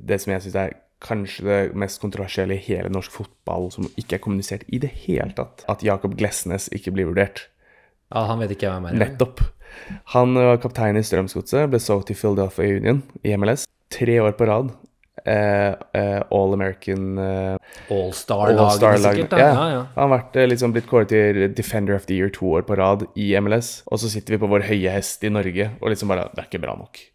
det som jeg synes er kanskje det mest kontroversielle i hele norsk fotball, som ikke er kommunisert i det hele tatt, at Jakob Glesnes ikke blir vurdert. Ja, han vet ikke hvem er. Nettopp. Han var kaptein i Strømsgodset, ble solgt til Philadelphia Union i MLS. 3 år på rad. All-American All-Star-laget sikkert. Ja. Han har vært liksom blitt kåret til Defender of the Year 2 år på rad i MLS, og så sitter vi på vår høye hest i Norge, og liksom bare, det er ikke bra nok.